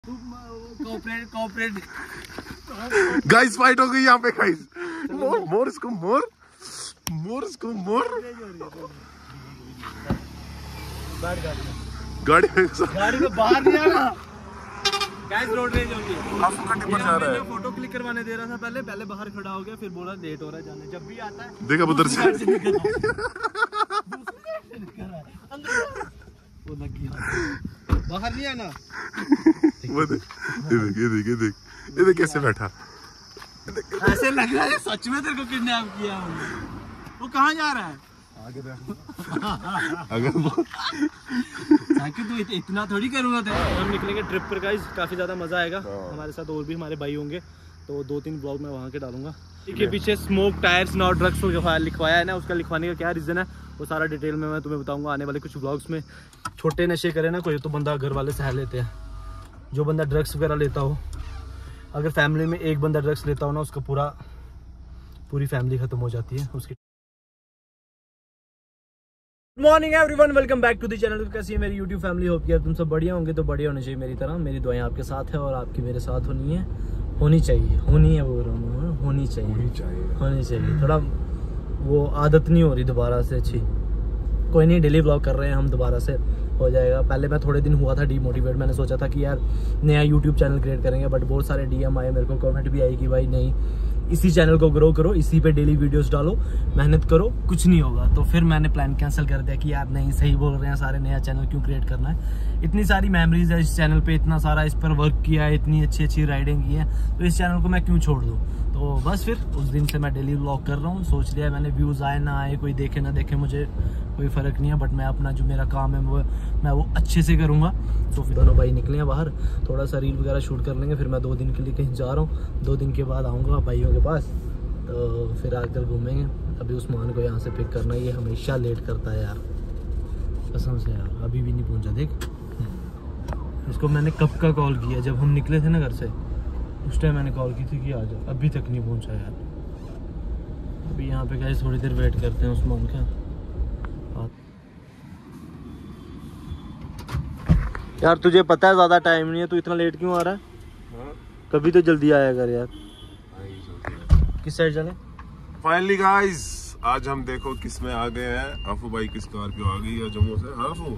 Guys fight हो गई यहाँ पे गाइस। मोर इसको मोर इसको मोर। गाड़ी में बाहर नहीं आना। गाइस रोड रेज होगी। आपका टिपर जा रहा है। फोटो क्लिक करवाने दे रहा था पहले बाहर खड़ा हो गया, फिर बोला लेट हो रहा है जाने। जब भी आता है देखा उधर से वो लग गया। बाहर नहीं आना। ये देख कैसे बैठा। ऐसे लग रहा है सच में तेरे को किडनैप किया हमने। वो कहाँ जा रहा है? आगे अगर वो तू इतना थोड़ी करूँगा तेरे। हम निकलेंगे ट्रिप पर गाइस, काफ़ी ज़्यादा मज़ा आएगा। हमारे साथ और भी हमारे भाई होंगे, तो 2-3 ब्लॉग मैं वहाँ के डालूंगा। इसके पीछे स्मोक टायर्स नॉट ड्रग्स लिखवाया है ना, उसका लिखवाने का क्या रीज़न है वो सारा डिटेल में मैं तुम्हें बताऊंगा आने वाले कुछ ब्लॉग्स में। छोटे नशे करे ना कोई तो बंदा घर वाले सह लेते हैं। जो बंदा ड्रग्स वगैरह लेता हो, अगर फैमिली में एक बंदा ड्रग्स लेता हो ना, उसका पूरी फैमिली खत्म हो जाती है उसकी। Good morning everyone, welcome back to the channel. कैसी है मेरी यूट्यूब फैमिली? होप कि तुम सब बढ़िया होंगे, तो बढ़िया होने चाहिए मेरी तरह। मेरी दुआएं आपके साथ है और आपकी मेरे साथ होनी चाहिए। थोड़ा वो आदत नहीं हो रही दोबारा से अच्छी। कोई नहीं, डेली व्लॉग कर रहे हैं हम, दोबारा से हो जाएगा। पहले मैं थोड़े दिन हुआ था डीमोटिवेट। मैंने सोचा था कि यार नया यूट्यूब चैनल क्रिएट करेंगे, बट बहुत सारे डीएम आए मेरे को, कमेंट भी आई कि भाई नहीं, इसी चैनल को ग्रो करो, इसी पे डेली वीडियोस डालो, मेहनत करो, कुछ नहीं होगा। तो फिर मैंने प्लान कैंसिल कर दिया कि यार नहीं, सही बोल रहे हैं सारे, नया चैनल क्यों क्रिएट करना है। इतनी सारी मेमोरीज है इस चैनल पे, इतना सारा इस पर वर्क किया है, इतनी अच्छी राइडिंग की है, तो इस चैनल को मैं क्यों छोड़ दूँ। तो बस फिर उस दिन से मैं डेली व्लॉग कर रहा हूँ। सोच लिया मैंने, व्यूज़ आए ना आए, कोई देखे ना देखे, मुझे कोई फ़र्क नहीं है, बट मैं अपना जो मेरा काम है मैं वो अच्छे से करूँगा। तो फिर दोनों भाई निकले हैं बाहर, थोड़ा सा रील वगैरह शूट कर लेंगे। फिर मैं 2 दिन के लिए कहीं जा रहा हूँ, 2 दिन के बाद आऊँगा भाइयों के पास, तो फिर आकर घूमेंगे। अभी उस्मान को यहाँ से पिक करना, ये हमेशा लेट करता है यार, कसम से यार, अभी भी नहीं पहुँचा। देख इसको मैंने कब का कॉल किया, जब हम निकले थे ना घर से, उस टाइम मैंने कॉल की थी कि आ जाओ, अभी तक नहीं पहुँचा यार। अभी यहाँ पे गाइस थोड़ी देर वेट करते हैं उस्मान का। यार तुझे पता है ज़्यादा टाइम नहीं है, तू इतना लेट क्यों आ रहा है? कभी तो जल्दी आया कर यार। किस साइड चले? फाइनली गाइस आज हम देखो किस में आ गए हैं। आफू भाई की स्कॉर्पियो आ गई है जम्मू से। हाँ आफू,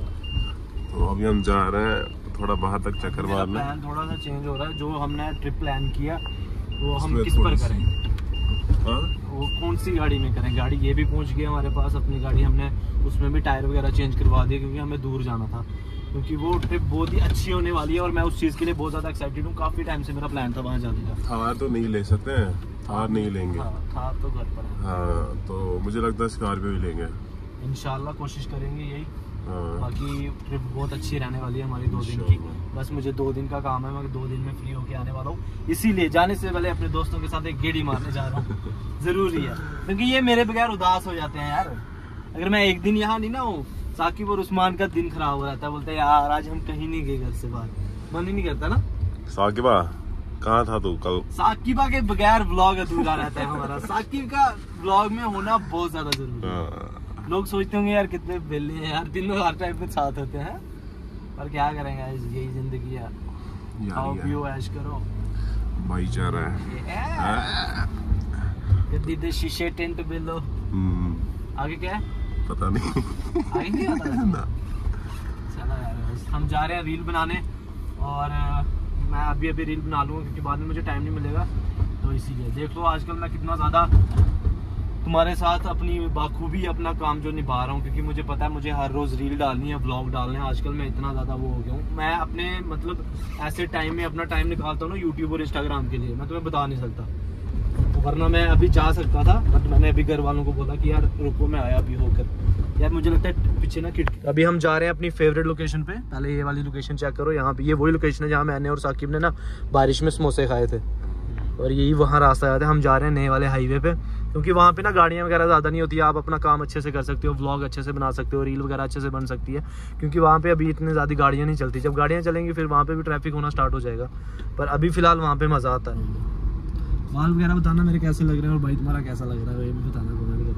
तो अभी हम जा रहे हैं थोड़ा बाहर तक चक्कर मारने। प्लान थोड़ा सा चेंज हो रहा है। जो हमने ट्रिप प्लान किया वो हम किस पर करें? हाँ? वो कौन सी गाड़ी में करें? गाड़ी ये भी पहुंच गई हमारे पास, अपनी गाड़ी हमने उसमें भी टायर वगैरह चेंज करवा दिए, क्योंकि हमें दूर जाना था, क्योंकि वो ट्रिप बहुत ही अच्छी होने वाली है और मैं उस चीज़ के लिए बहुत ज़्यादा एक्साइटेड हूँ। काफ़ी टाइम से मेरा प्लान था वहाँ जाने का। थार तो नहीं ले सकते हैं, थार नहीं लेंगे। थार तो घर पर है। हाँ, तो मुझे लगता है स्कॉर्पियो ही लेंगे इंशाल्लाह, कोशिश करेंगे यही। हाँ। बाकी ट्रिप बहुत अच्छी रहने वाली है हमारी 2 दिन की। बस मुझे 2 दिन का काम है, मैं 2 दिन में फ्री होके आने वाला हूँ। इसीलिए जाने से पहले अपने दोस्तों के साथ एक गेड़ी मारने जा रहा हूँ। जरूरी है, क्योंकि ये मेरे बगैर उदास हो जाते हैं यार। अगर मैं एक दिन यहाँ नहीं ना हूँ, साकिब और उस्मान का दिन खराब हो जाता है। बोलते हैं यार आज हम कहीं नहीं गए घर से बाहर, मन ही नहीं करता ना। साकिबा कहाँ था तू कल? साकिबा के बगैर व्लॉग अधूरा रहता है हमारा। साकिब का व्लॉग में होना बहुत ज्यादा जरूरी है। लोग सोचते होंगे यार कितने बेले हैं यार, तीनों हर टाइम पे साथ होते हैं, पर क्या करेंगे, यही जिंदगी है। खाओ पियो ऐश करो, भाईचारा है। गद्दी दे शीशे टेंट बिलो। आगे क्या है पता नहीं, आगे नहीं पता। चलो यार, हम जा रहे हैं रील बनाने, और मैं अभी रील बना लूँगा क्योंकि बाद में मुझे टाइम नहीं मिलेगा। तो इसीलिए देख लो आजकल मैं कितना ज़्यादा तुम्हारे साथ अपनी बाखूबी अपना काम जो निभा रहा हूँ, क्योंकि मुझे पता है मुझे हर रोज़ रील डालनी है, व्लॉग डालने हैं। आजकल मैं इतना ज़्यादा वो हो गया हूँ। मैं अपने मतलब ऐसे टाइम में अपना टाइम निकालता हूँ ना यूट्यूब और इंस्टाग्राम के लिए, मैं तुम्हें बता नहीं सकता। वरना मैं अभी जा सकता था, बट मैंने अभी घर वालों को बोला कि यार रुको, मैं आया अभी होकर। यार मुझे लगता है पीछे ना खिड़की। अभी हम जा रहे हैं अपनी फेवरेट लोकेशन पे। पहले ये वाली लोकेशन चेक करो, यहाँ पे ये वही लोकेशन है जहाँ मैंने और साकिब ने ना बारिश में समोसे खाए थे, और यही वहाँ रास्ता आया था। हम जा रहे हैं नए वाले हाईवे पे, क्योंकि वहाँ पे ना गाड़ियाँ वगैरह ज़्यादा नहीं होती है। आप अपना काम अच्छे से कर सकते हो, व्लॉग अच्छे से बना सकते हो, रील वगैरह अच्छे से बन सकती है, क्योंकि वहाँ पे अभी इतनी ज़्यादा गाड़ियाँ नहीं चलती। जब गाड़ियाँ चलेंगी फिर वहाँ पे भी ट्रैफिक होना स्टार्ट हो जाएगा, पर अभी फ़िलहाल वहाँ पे मज़ा आता है। बाल वगैरह बताना मेरे कैसे लग रहे हैं, और भाई तुम्हारा कैसा लग रहा है ये भी बताना कमेंट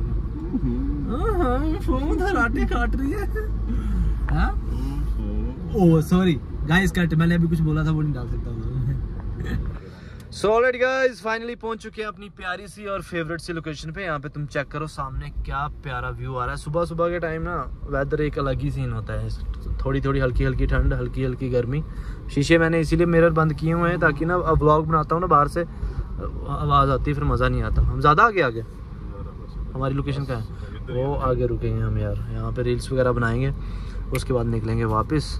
करके। फोन धराटे काट रही है। ओह सॉरी गाइस कट, मैंने अभी कुछ बोला था वो नहीं डाल सकता हूँ। सो ऑलराइट गाइस, फाइनली पहुंच चुके हैं अपनी प्यारी सी और फेवरेट सी लोकेशन पे। यहाँ पे तुम चेक करो सामने क्या प्यारा व्यू आ रहा है। सुबह सुबह के टाइम ना वेदर एक अलग ही सीन होता है, थोड़ी थोड़ी हल्की हल्की ठंड, हल्की हल्की गर्मी। शीशे मैंने इसीलिए मिरर बंद किए हुए हैं ताकि ना अब व्लॉग बनाता हूँ ना बाहर से आवाज़ आती है, फिर मज़ा नहीं आता। हम ज़्यादा आगे हमारी लोकेशन का है वो आगे रुकेंगे हम यार, यहाँ पे रील्स वगैरह बनाएंगे, उसके बाद निकलेंगे वापस।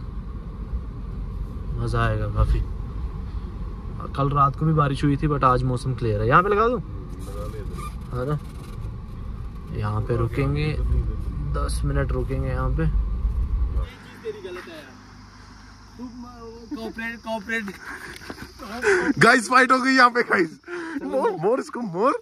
मज़ा आएगा काफ़ी। कल रात को भी बारिश हुई थी बट आज मौसम क्लियर है। यहाँ पे लगा दूँ है ना, यहाँ पे रुकेंगे 10 मिनट रुकेंगे यहाँ पे। गाइस फाइट हो गई यहाँ पे गाइस। मोर इसको मोर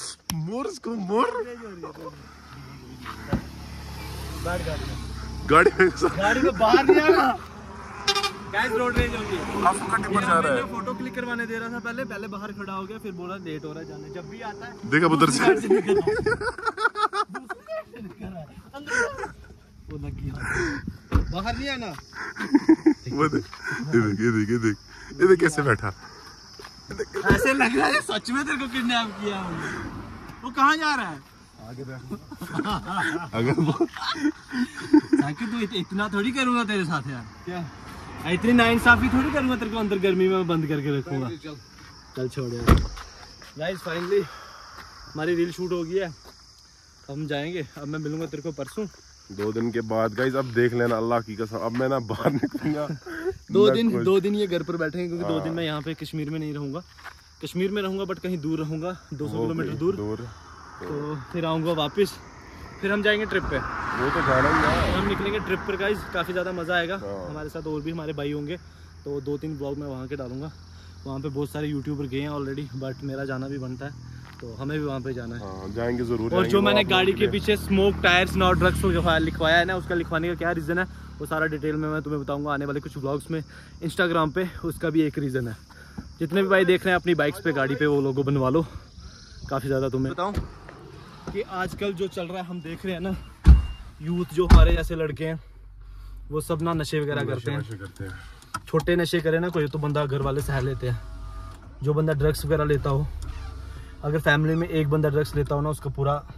गाड़ी में बाहर नहीं आना। गाइस रोड रेंज होगी, आपको कट पर जा रहा है। फोटो क्लिक करवाने दे रहा था, पहले बाहर खड़ा हो गया, फिर बोला लेट हो रहा है जाने। जब भी आता है देखा उधर से वो लगी बाहर नहीं आना। वो देख कैसे बैठा, ऐसे लग रहा है सच में तेरे को किडनैप किया। वो कहाँ जा रहा है? आगे बैठ। अगर वो तो इतना थोड़ी करूंगा तेरे साथ यार, क्या इतनी नाइंसाफी थोड़ी करूंगा तेरे को अंदर गर्मी में बंद करके रखूंगा। चल छोड़ यार। गाइस फाइनली हमारी रील शूट हो गई है, हम जाएंगे। अब मैं मिलूंगा तेरे को परसों 2 दिन के बाद। गाइस अब देख लेना अल्लाह की कसम, अब मैं ना बाहर निकलूंगा 2 दिन ये घर पर बैठेंगे क्योंकि 2 दिन मैं यहाँ पे कश्मीर में नहीं रहूंगा। कश्मीर में रहूंगा बट कहीं दूर रहूंगा, 200 किलोमीटर दूर। तो फिर आऊँगा वापस, फिर हम जाएंगे ट्रिप पे। वो तो जाना ही है, हम निकलेंगे ट्रिप पर गाइस, काफ़ी ज़्यादा मज़ा आएगा। हमारे साथ और भी हमारे भाई होंगे, तो 2-3 ब्लॉग मैं वहाँ के डालूंगा। वहाँ पे बहुत सारे यूट्यूबर गए हैं ऑलरेडी, बट मेरा जाना भी बनता है, तो हमें भी वहाँ पे जाना है। जाएंगे ज़रूर। और जो मैंने गाड़ी के पीछे स्मोक टायर्स नॉट ड्रग्स लिखवाया है ना, उसका लिखवाने का क्या रीज़न है वो सारा डिटेल में मैं तुम्हें बताऊँगा आने वाले कुछ ब्लॉग्स में इंस्टाग्राम पे। उसका भी एक रीज़न है। जितने भी भाई देख रहे हैं अपनी बाइक्स पे गाड़ी पे वो लोगो बनवा लो। काफ़ी ज़्यादा तुम्हें बताऊँ कि आजकल जो चल रहा है, हम देख रहे हैं ना यूथ जो हमारे जैसे लड़के हैं वो सब ना नशे वगैरह करते हैं। छोटे नशे करे ना कोई तो बंदा घर वाले सह लेते हैं। जो बंदा ड्रग्स वगैरह लेता हो, अगर फैमिली में एक बंदा ड्रग्स लेता हो ना, उसका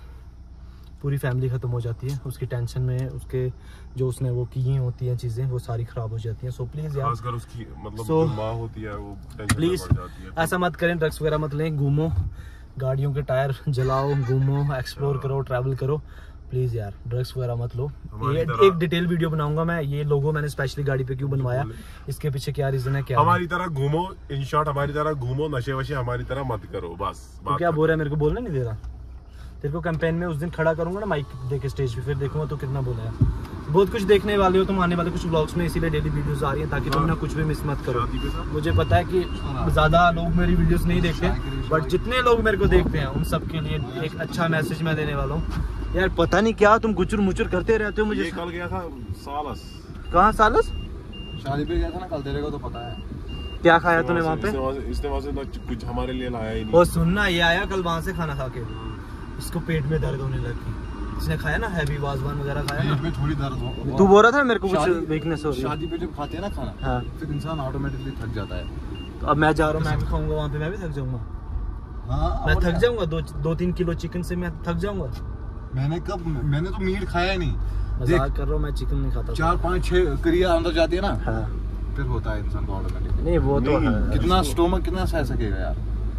पूरी फैमिली ख़त्म हो जाती है। उसकी टेंशन में उसके जो उसने वो की होती हैं चीज़ें वो सारी ख़राब हो जाती हैं। सो प्लीज़ यार, खासकर उसकी मतलब जो माँ होती है वो प्लीज़ ऐसा मत करें, ड्रग्स वगैरह मत लें। घूमो, गाड़ियों के टायर जलाओ, घूमो, एक्सप्लोर करो, ट्रैवल करो। प्लीज़ यार ड्रग्स वगैरह मत लो। ये एक डिटेल वीडियो बनाऊंगा मैं। ये लोगो मैंने स्पेशली गाड़ी पे क्यों बनवाया, इसके पीछे क्या रीज़न है, क्या हमारी तरह घूमो, इन शॉर्ट हमारी तरह घूमो, नशे वशे हमारी तरह मत करो बस। तो क्या बोल रहा है, मेरे को बोलना नहीं दे रहा। तेरे को कैंपेन में उस दिन खड़ा करूंगा ना माइक देके स्टेज पे, फिर देखूंगा तो कितना बोला है। बहुत कुछ देखने वाले हो तुम आने वाले कुछ ब्लॉग्स में, इसीलिए डेली वीडियोस आ रही हैं ताकि तुम ना कुछ भी मिस मत करो। मुझे पता है कि ज़्यादा लोग मेरी वीडियोस नहीं देखते, बट जितने लोग मेरे को देखते हैं उन सब के लिए एक अच्छा मैसेज मैं देने वाला हूँ। यार पता नहीं क्या तुम गुचुर मुचुर करते रहते हो। मुझे कल गया था सालस। कहाँ सालस? शादी पे गया था ना कल, तेरे को तो पता है। क्या खाया तूने वहाँ पे? इसने वहाँ से कुछ हमारे लिए लाया ही नहीं। और सुनना, ये आया कल वहाँ से खाना खा के, इसको पेट में दर्द होने लगी। इसने खाया ना हैवी वाजवान वगैरह खाया ना, पेट में थोड़ी दर्द हो। तू बोल रहा था मेरे को कुछ वीकनेस हो रही है। शादी पे जब खाते हैं ना खाना, हाँ, फिर इंसान ऑटोमेटिकली थक जाता है। तो अब मैं जा रहा हूँ, मैं भी खाऊंगा वहाँ पे, मैं भी थक जाऊंगा। हाँ, मैं थक जाऊंगा 2-3 किलो चिकन से मैं थक जाऊंगा। मैंने तो मीट खाया ही नहीं। मजाक कर रहा हूँ, मैं चिकन नहीं खाता। 4-5-6 क्रिया अंदर जाती है ना, हाँ, फिर होता है इंसान को ऑटोमेटिकली। नहीं वो तो है। कितना स्टोमक कितना सह सकेगा यार।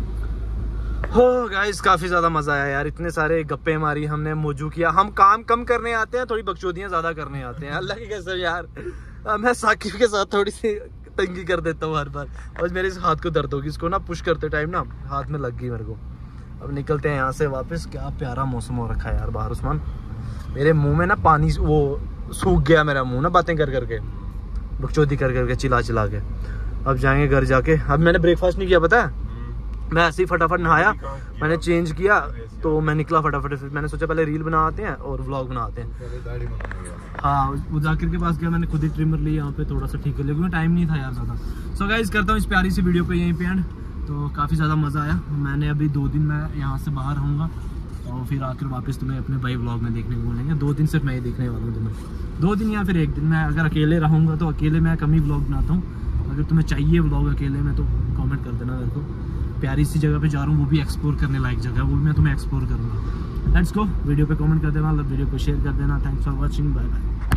हो गाइस, काफी ज्यादा मजा आया यार। इतने सारे गप्पे मारी हमने, मौजू किया। हम काम कम करने आते हैं, थोड़ी बकचोदियां ज्यादा करने आते हैं। अल्लाह की कसम यार, मैं साकिब के साथ थोड़ी सी तंगी कर देता हूँ हर बार। और मेरे इस हाथ को दर्द होगी, इसको ना पुश करते टाइम ना हाथ में लग गई मेरे को। अब निकलते हैं यहाँ से वापस। क्या प्यारा मौसम हो रखा है यार बाहर। उस्मान, मेरे मुंह में ना पानी वो सूख गया मेरा मुंह ना, बातें कर करके, बकचोदी कर करके, चिल्ला चिल्ला के। अब जाएंगे घर जाके। अब मैंने ब्रेकफास्ट नहीं किया, पता है, मैं ऐसे ही फटाफट नहाया, मैंने चेंज किया तो मैं निकला फटाफट। फिर मैंने सोचा पहले रील बनाते हैं और व्लॉग बनाते हैं। हाँ, वो जाकिर के पास गया, मैंने खुद ही ट्रिमर ली यहाँ पे, थोड़ा सा ठीक कर लिया क्योंकि टाइम नहीं था यार ज़्यादा। सो गाइस, करता हूँ इस प्यारी सी वीडियो को यहीं पे एंड। तो काफ़ी ज़्यादा मज़ा आया। मैंने अभी 2 दिन मैं यहाँ से बाहर रहूँगा, और फिर आकर वापस तुम्हें अपने भाई व्लॉग में देखने को मिलेंगे। 2 दिन सिर्फ मैं ही देखने वाला हूँ तुम्हें, 2 दिन या फिर 1 दिन। मैं अगर अकेले रहूँगा तो अकेले मैं कम ही व्लॉग बनाता हूँ। अगर तुम्हें चाहिए व्लॉग अकेले में तो कमेंट कर देना मेरे को। प्यारी सी जगह पे जा रहा हूँ, वो भी एक्सप्लोर करने लायक जगह है, वो भी मैं तुम्हें एक्सप्लोर करूँगा। लेट्स गो, वीडियो पे कमेंट कर देना, वीडियो को शेयर कर देना। Thanks for watching, bye bye.